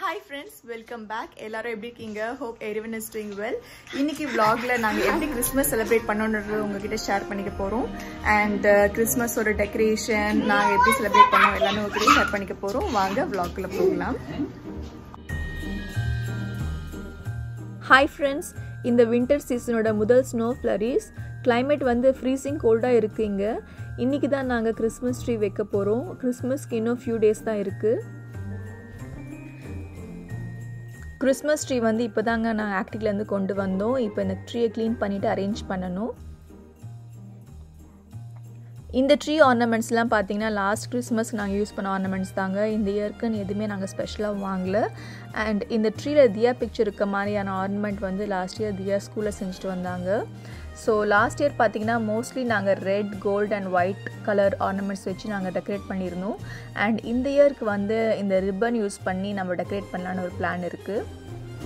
Hi friends, welcome back. எல்லாரும் எப்படி இருக்கீங்க? Hope everyone is doing well. இன்னைக்கு vlogல நாங்க எப்படி கிறிஸ்மஸ் செலிப்ரேட் பண்ணோம்ன்றது உங்ககிட்ட ஷேர் பண்ணிக்க போறோம். And கிறிஸ்மஸோட டெக்கரேஷன் நாங்க எப்படி செலிப்ரேட் பண்ணோம் எல்லாமே உங்ககிட்ட ஷேர் பண்ணிக்க போறோம். வாங்க vlogல போகலாம். Hi friends, இந்த winter seasonோட முதல் snow flurries. Climate வந்து freezing cold-ஆ இருக்கு இங்க. இன்னைக்கு தான் நாங்க கிறிஸ்மஸ் ட்ரீ வைக்க போறோம். கிறிஸ்மஸ்க்கு இன்னும் few days தான் இருக்கு. கிறிஸ்மஸ் ட்ரீ வந்து இப்போதாங்க நான் ஆக்டிவ்லேருந்து கொண்டு வந்தோம். இப்போ இந்த ட்ரீயை க்ளீன் பண்ணிவிட்டு அரேஞ்ச் பண்ணணும். இந்த ட்ரீ ஆர்னமெண்ட்ஸ்லாம் பார்த்தீங்கன்னா லாஸ்ட் கிறிஸ்மஸ்க்கு நாங்கள் யூஸ் பண்ண ஆர்னமெண்ட்ஸ் தாங்க. இந்த இயர்க்குன்னு எதுவுமே நாங்கள் ஸ்பெஷலாக வாங்கல. அண்ட் இந்த ட்ரீயில் தியா பிக்சர் இருக்க மாதிரியான ஆர்னமெண்ட் வந்து லாஸ்ட் இயர் தியா ஸ்கூலில் செஞ்சுட்டு வந்தாங்க. ஸோ லாஸ்ட் இயர் பார்த்திங்கன்னா மோஸ்ட்லி நாங்கள் red, gold and white colour ornaments வச்சு நாங்கள் டெக்கரேட் பண்ணியிருந்தோம். அண்ட் இந்த இயருக்கு வந்து இந்த ரிப்பன் யூஸ் பண்ணி நம்ம டெக்கரேட் பண்ணலான்னு ஒரு பிளான் இருக்குது.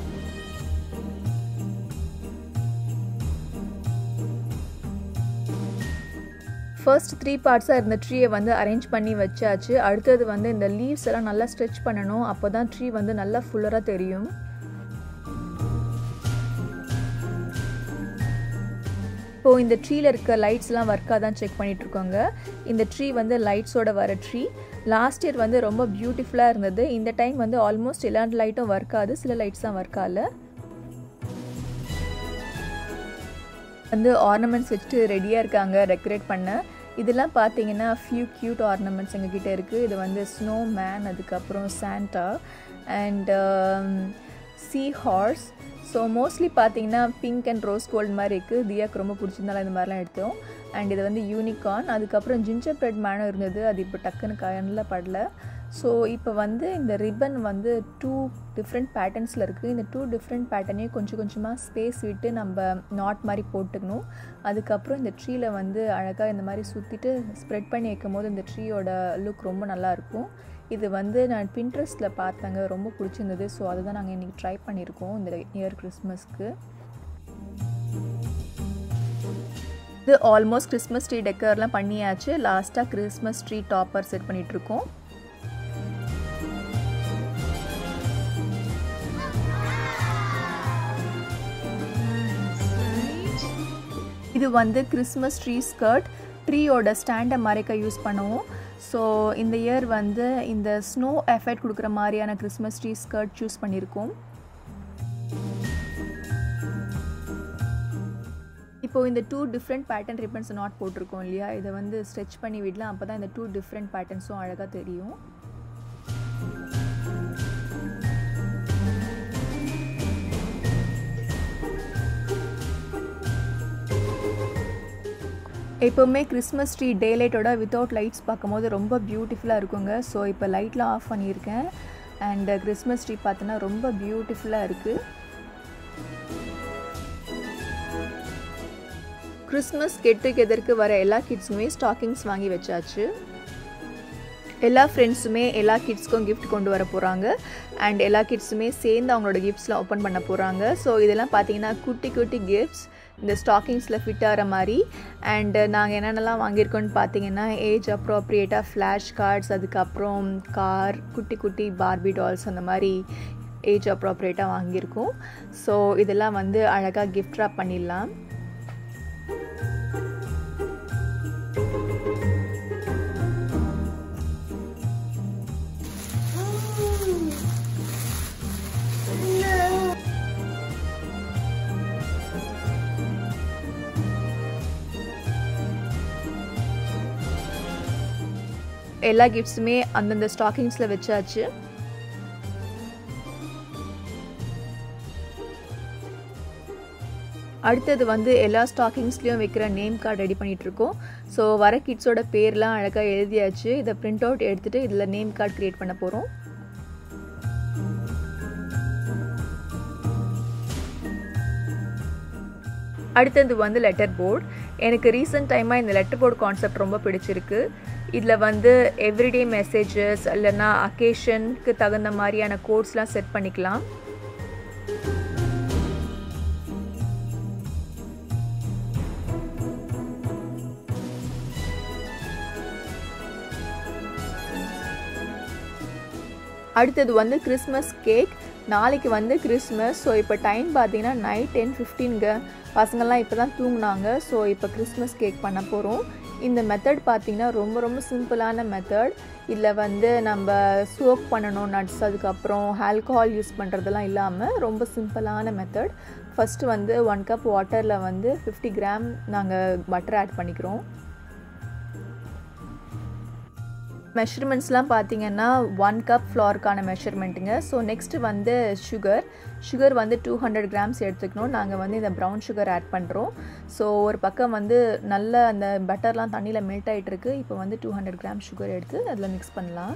ஃபர்ஸ்ட் 3 பார்ட்ஸாக இருந்த ட்ரீயை வந்து அரேஞ்ச் பண்ணி வச்சாச்சு. அடுத்தது வந்து இந்த லீவ்ஸ் எல்லாம் நல்லா ஸ்ட்ரெச் பண்ணணும். அப்போ தான் ட்ரீ வந்து நல்லா ஃபுல்லராக தெரியும். இப்போது இந்த ட்ரீயில் இருக்க லைட்ஸ்லாம் ஒர்க்காக தான் செக் பண்ணிகிட்ருக்கோங்க. இந்த ட்ரீ வந்து லைட்ஸோட வர ட்ரீ. லாஸ்ட் இயர் வந்து ரொம்ப பியூட்டிஃபுல்லாக இருந்தது. இந்த டைம் வந்து ஆல்மோஸ்ட் எல்லா லைட்டும் ஒர்க் ஆகுது, சில லைட்ஸ் தான் ஒர்க் ஆகல. வந்து ஆர்னமெண்ட்ஸ் வச்சுட்டு ரெடியாக இருக்காங்க டெக்கரேட் பண்ண. இதெல்லாம் பார்த்தீங்கன்னா ஃபியூ க்யூட் ஆர்னமெண்ட்ஸ் எங்ககிட்ட இருக்குது. இது வந்து ஸ்னோ மேன், அதுக்கப்புறம் Santa and seahorse. So mostly பார்த்தீங்கன்னா பிங்க் அண்ட் ரோஸ் கோல்டு மாதிரி இருக்குது. தியாக்கு ரொம்ப பிடிச்சிருந்தாலும் இந்த மாதிரிலாம் எடுத்தோம். அண்ட் இது வந்து யூனிகார்ன். அதுக்கப்புறம் ஜிஞ்சர் பிரெட் மேனும் இருந்தது. அது இப்போ டக்குன்னு கண்ணில் படல. ஸோ இப்போ வந்து இந்த ரிப்பன் வந்து 2 டிஃப்ரெண்ட் பேட்டர்ன்ஸில் இருக்குது. இந்த 2 டிஃப்ரெண்ட் பேட்டர்னையும் கொஞ்சம் கொஞ்சமாக ஸ்பேஸ் விட்டு நம்ம நாட் மாதிரி போட்டுக்கணும். அதுக்கப்புறம் இந்த ட்ரீயில் வந்து அழகாக இந்த மாதிரி சுற்றிட்டு ஸ்ப்ரெட் பண்ணி வைக்கும் போது இந்த ட்ரீயோட லுக் ரொம்ப நல்லாயிருக்கும். இது வந்து நான் பின்ட்ரெஸ்ட்டில் பார்த்தேங்க, ரொம்ப பிடிச்சிருந்தது. ஸோ அதை தான் நாங்கள் இன்றைக்கி ட்ரை பண்ணியிருக்கோம் இந்த இயர் கிறிஸ்மஸ்க்கு. இது ஆல்மோஸ்ட் கிறிஸ்மஸ் ட்ரீ டெக்கர்லாம் பண்ணியாச்சு. லாஸ்ட்டாக கிறிஸ்மஸ் ட்ரீ டாப்பர் செட் பண்ணிகிட்ருக்கோம். இது வந்து கிறிஸ்மஸ் ட்ரீ ஸ்கர்ட். ட்ரீயோட ஸ்டாண்டை மறைக்க யூஸ் பண்ணுவோம். ஸோ இந்த இயர் வந்து இந்த ஸ்னோ எஃபெக்ட் கொடுக்குற மாதிரியான கிறிஸ்மஸ் ட்ரீ ஸ்கர்ட் சூஸ் பண்ணியிருக்கோம். இப்போது இந்த 2 டிஃப்ரெண்ட் பேட்டர்ன் ரிப்பன்ஸ் நாட் போட்டிருக்கோம் இல்லையா, இதை வந்து ஸ்ட்ரெச் பண்ணி விடலாம். அப்போ தான் இந்த 2 டிஃப்ரெண்ட் பேட்டர்ன்ஸும் அழகாக தெரியும். எப்போவுமே கிறிஸ்மஸ் ட்ரீ டே லைட்டோட வித்தவுட் லைட்ஸ் பார்க்கும்போது ரொம்ப பியூட்டிஃபுல்லாக இருக்குங்க. ஸோ இப்போ லைட்லாம் ஆஃப் பண்ணியிருக்கேன். அண்ட் கிறிஸ்மஸ் ட்ரீ பார்த்தோன்னா ரொம்ப பியூட்டிஃபுல்லாக இருக்குது. கிறிஸ்மஸ் கெட் டுகெதருக்கு வர எல்லா கிட்ஸுமே ஸ்டாக்கிங்ஸ் வாங்கி வச்சாச்சு. எல்லா ஃப்ரெண்ட்ஸுமே எல்லா கிட்ஸ்க்கும் கிஃப்ட் கொண்டு வர போகிறாங்க. அண்ட் எல்லா கிட்ஸுமே சேர்ந்து அவங்களோட கிஃப்ட்ஸ்லாம் ஓப்பன் பண்ண போகிறாங்க. ஸோ இதெல்லாம் பார்த்தீங்கன்னா குட்டி குட்டி கிஃப்ட்ஸ் இந்த ஸ்டாக்கிங்ஸில் ஃபிட் ஆகிற மாதிரி. அண்டு நாங்கள் என்னென்னலாம் வாங்கியிருக்கோன்னு பார்த்தீங்கன்னா ஏஜ் அப்ரோப்ரியேட்டாக ஃப்ளாஷ் கார்ட்ஸ், அதுக்கப்புறம் கார், குட்டி குட்டி பார்பி டால்ஸ், அந்த மாதிரி ஏஜ் அப்ரோப்ரியேட்டாக வாங்கியிருக்கோம். ஸோ இதெல்லாம் வந்து அழகாக கிஃப்ட் ராப் பண்ணிடலாம். எல்லா கிஃப்ட்ஸுமே அந்தந்த ஸ்டாக்கிங்ஸில் வச்சாச்சு. அடுத்தது வந்து எல்லா ஸ்டாக்கிங்ஸ்லேயும் வைக்கிற நேம் கார்டு ரெடி பண்ணிகிட்ருக்கோம். ஸோ வர கிட்ஸோட பேர்லாம் அழகாக எழுதியாச்சு. இதை பிரிண்ட் அவுட் எடுத்துகிட்டு இதில் நேம் கார்டு க்ரியேட் பண்ண போகிறோம். அடுத்தது வந்து லெட்டர் போர்டு. எனக்கு ரீசெண்ட் டைமாக இந்த லெட்டர் போர்டு கான்செப்ட் ரொம்ப பிடிச்சிருக்கு. இதில் வந்து எவ்ரிடே மெசேஜஸ் இல்லைன்னா அக்கேஷனுக்கு தகுந்த மாதிரியான கோட்ஸ்லாம் செட் பண்ணிக்கலாம். அடுத்தது வந்து கிறிஸ்மஸ் கேக். நாளைக்கு வந்து கிறிஸ்மஸ். ஸோ இப்போ டைம் பார்த்தீங்கன்னா நைட் 10:15ங்க. பசங்கள்லாம் இப்போ தான் தூங்குனாங்க. ஸோ இப்போ கிறிஸ்மஸ் கேக் பண்ண போகிறோம். இந்த மெத்தட் பார்த்திங்கன்னா ரொம்ப ரொம்ப சிம்பிளான மெத்தட். இதில் வந்து நம்ம சோக் பண்ணணும் நட்ஸ், அதுக்கப்புறம் ஆல்கஹால் யூஸ் பண்ணுறதெல்லாம் இல்லாமல் ரொம்ப சிம்பிளான மெத்தட். ஃபஸ்ட்டு வந்து 1 கப் வாட்டரில் வந்து 50 கிராம் நாங்கள் பட்டர் ஆட் பண்ணிக்கிறோம். மெஷர்மெண்ட்ஸ்லாம் பார்த்திங்கன்னா 1 கப் ஃப்ளாருக்கான மெஷர்மெண்ட்டுங்க. ஸோ நெக்ஸ்ட்டு வந்து சுகர் வந்து 200 கிராம்ஸ் எடுத்துக்கணும். நாங்கள் வந்து இந்த ப்ரௌன் சுகர் ஆட் பண்ணுறோம். ஸோ ஒரு பக்கம் வந்து நல்ல அந்த பட்டர்லாம் தண்ணியில் மெல்ட் ஆகிட்டுருக்கு. இப்போ வந்து 200 கிராம் சுகர் எடுத்து அதில் மிக்ஸ் பண்ணலாம்.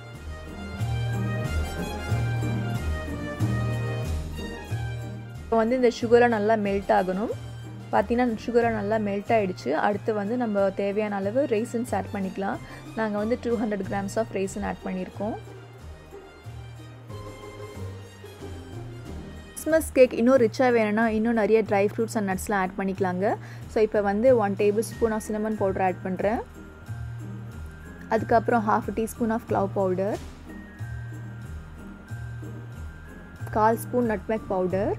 இப்போ வந்து இந்த சுகரை நல்லா மெல்ட் ஆகணும். பார்த்திங்கன்னா சுகரை நல்லா மெல்ட் ஆகிடுச்சு. அடுத்து வந்து நம்ம தேவையான அளவு ரெய்சன்ஸ் ஆட் பண்ணிக்கலாம். நாங்கள் வந்து 200 கிராம்ஸ் ஆஃப் ரெய்சன் ஆட் பண்ணியிருக்கோம். கிறிஸ்மஸ் கேக் இன்னும் ரிச்சாக வேணும்னா இன்னும் நிறைய ட்ரை ஃப்ரூட்ஸ் அண்ட் நட்ஸ்லாம் ஆட் பண்ணிக்கலாங்க. ஸோ இப்போ வந்து 1 tablespoon of cinnamon powder add பண்ணுறேன். அதுக்கப்புறம் 1/2 teaspoon of clove powder, 1/4 spoon nutmeg powder.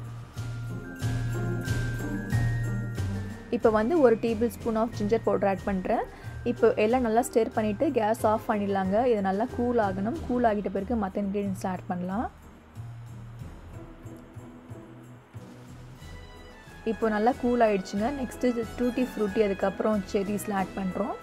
இப்போ வந்து 1 tablespoon of ginger powder add பண்ணுறேன். இப்போ எல்லாம் நல்லா ஸ்டர் பண்ணிவிட்டு கேஸ் ஆஃப் பண்ணிடலாங்க. இது நல்லா கூல் ஆகணும். கூல் ஆகிட்ட பிறகு மற்ற இன்க்ரீடியன்ஸ் ஆட் பண்ணலாம். இப்போ நல்லா கூல் ஆகிடுச்சுங்க. நெக்ஸ்ட்டு டூட்டி ஃப்ரூட்டி, அதுக்கப்புறம் செரிஸ்லாம் ஆட் பண்ணுறோம்.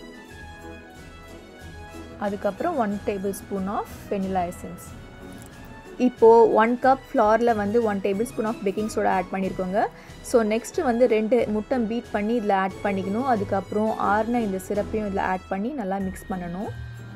அதுக்கப்புறம் 1 tablespoon of vanilla essence. இப்போது 1 கப் ஃப்ளாரில் வந்து 1 tablespoon of baking soda add பண்ணியிருக்கோங்க. ஸோ நெக்ஸ்ட்டு வந்து 2 முட்டை பீட் பண்ணி இதில் ஆட் பண்ணிக்கணும். அதுக்கப்புறம் ஆறுன இந்த சிரப்பையும் இதில் ஆட் பண்ணி நல்லா மிக்ஸ் பண்ணணும்.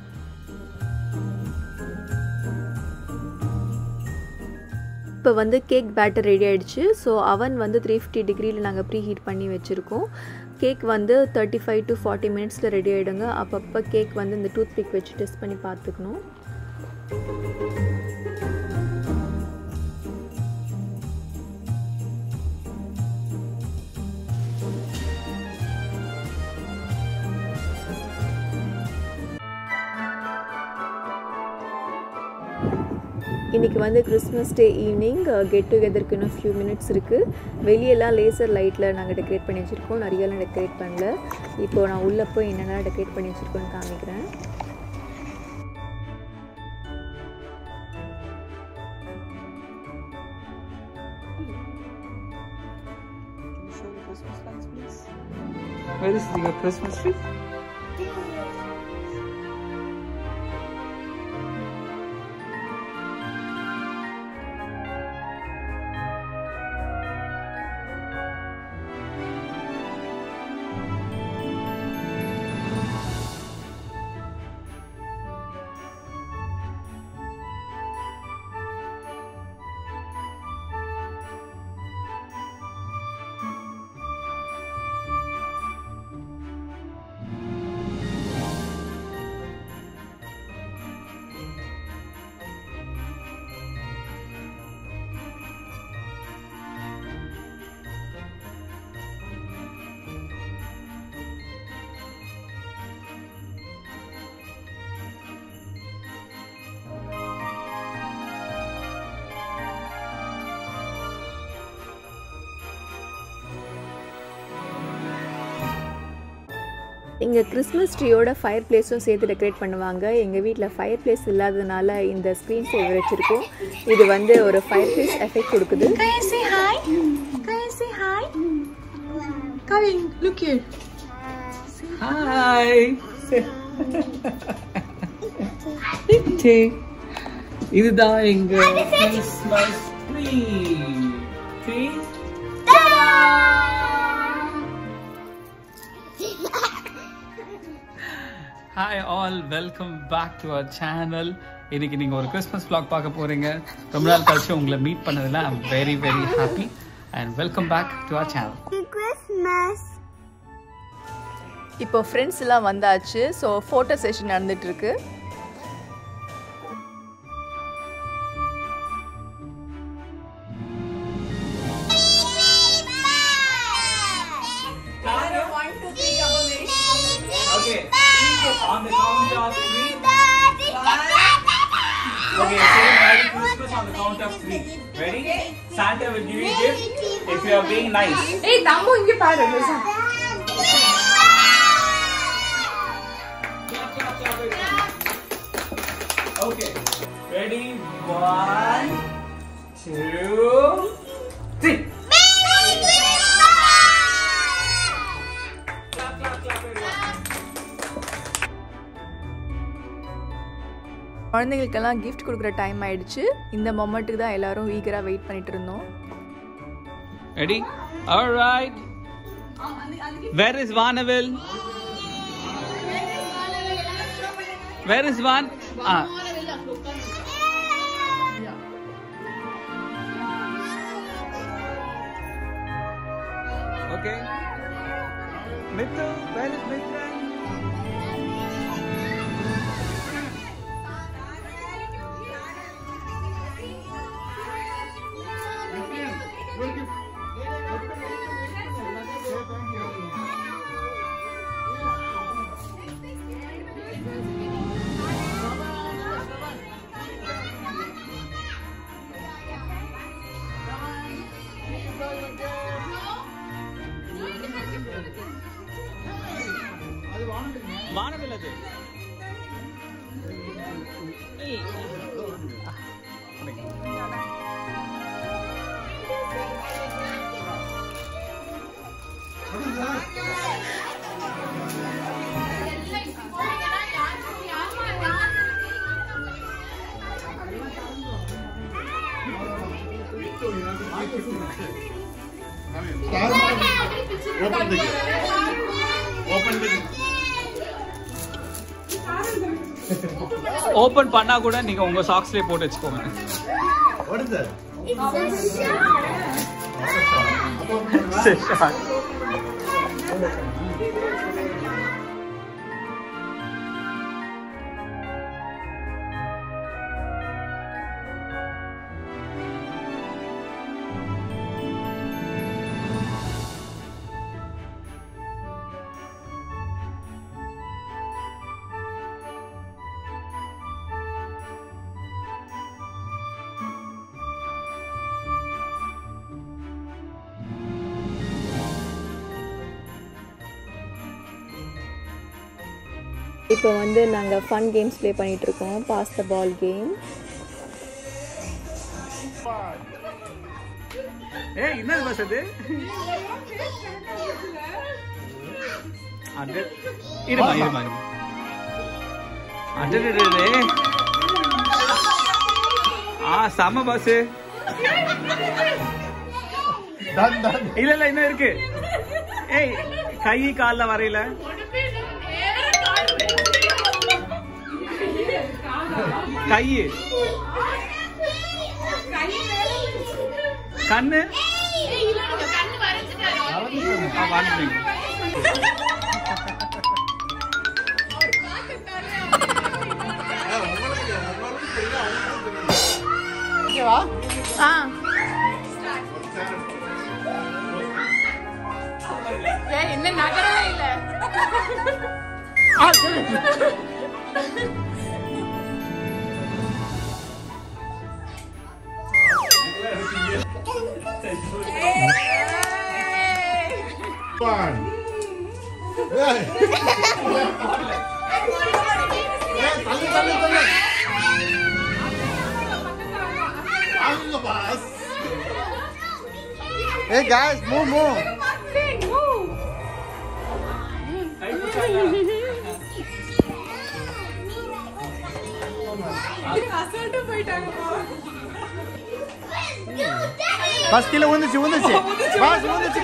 இப்போ வந்து கேக் பேட்டர் ரெடி ஆகிடுச்சு. ஸோ அவன் வந்து 350 டிகிரியில் நாங்கள் ப்ரீ ஹீட் பண்ணி வச்சுருக்கோம். கேக் வந்து 35 to 40 மினிட்ஸில் ரெடி ஆகிடுங்க. அப்பப்போ கேக் வந்து இந்த டூத் பிக் வச்சு டெஸ்ட் பண்ணி பார்த்துக்கணும். இன்றைக்கி வந்து கிறிஸ்மஸ் டே ஈவினிங் கெட் டுகெதருக்கு இன்னும் ஃபியூ மினிட்ஸ் இருக்குது. வெளியெல்லாம் லேசர் லைட்டில் நாங்கள் டெக்கரேட் பண்ணி வச்சுருக்கோம். நிறையெல்லாம் டெக்கரேட் பண்ணல. இப்போது நான் உள்ளே போய் என்னென்ன டெக்கரேட் பண்ணி வச்சுருக்கோன்னு காமிக்கிறேன். Where is your Christmas tree? இங்கே கிறிஸ்மஸ் ட்ரீயோட ஃபயர் பிளேஸும் சேர்த்து டெக்கரேட் பண்ணுவாங்க. எங்கள் வீட்டில் ஃபயர் பிளேஸ் இல்லாததுனால இந்த ஸ்க்ரீன் சேவர் வச்சுருக்கோம். இது வந்து ஒரு ஃபயர் பிளேஸ் எஃபெக்ட் கொடுக்குது. Can you say hi? Can you say hi? Kavin, look here. Hi. இதுதான் எங்க Christmas tree. Hi all, welcome back to our channel. இன்னைக்கு நீங்க ஒரு கிறிஸ்மஸ் vlog பார்க்க போறீங்க. ரொம்ப நாள் கழிச்சு உங்களை மீட் பண்ணதுல I'm very happy and welcome back to our channel. Christmas. இப்போ ஃப்ரெண்ட்ஸ் எல்லாம் வந்தாச்சு. ஸோ ஃபோட்டோ செஷன் நடந்துட்டு இருக்கு. Okay, on the count of 3. Okay, on the count of 3. Ready? Santa will give you gift if you are being nice. Hey, Tammu inge paadu. Okay. Ready? 1, 2, 3. குழந்தைகளுக்கெல்லாம் gift கொடுக்குற time ஆயிடுச்சு. இந்த மொமெண்ட்டுக்கு தான் எல்லாரும் ஈகரா wait பண்ணிட்டு இருந்தோம். Ready? All right. Where is Vanavil? Where is Van? Okay. Mithu, where is Mithran? Vanavil adu. Open பண்ணா கூட நீங்க உங்க சாக்ஸ்லயே போட்டு வெச்சுக்கோங்க. What is that? It's a shark. இப்போ வந்து நாங்கள் ஃபன் கேம்ஸ் ப்ளே பண்ணிகிட்ருக்கோம். Pass the ball game. என்னது பஸ் அது? இருமா சம பஸ். இல்ல இன்னும் இருக்கு. ஏய் கை கால்ல வரையில கை கண்ணு என்ன நகரவே இல்ல. Hey guys, move. Bas kilo unduchu. Bas unduchu.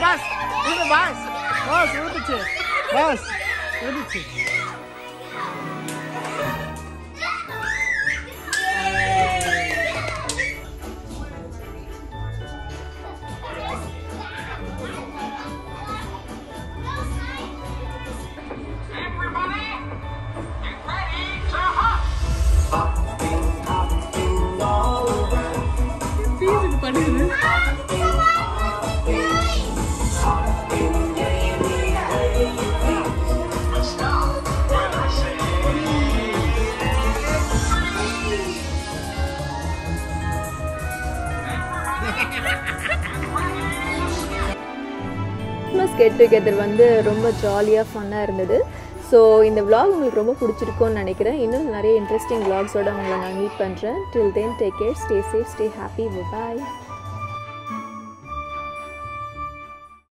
Christmas get together வந்து ரொம்ப ஜாலியாக ஃபன்னாக இருந்தது. ஸோ இந்த vlog உங்களுக்கு ரொம்ப பிடிச்சிருக்கும்னு நினைக்கிறேன். இன்னும் நிறைய இன்ட்ரெஸ்டிங் vlogsோட உங்களை நான் மீட் பண்ணுறேன். Till then, take care, stay safe, stay happy, bye.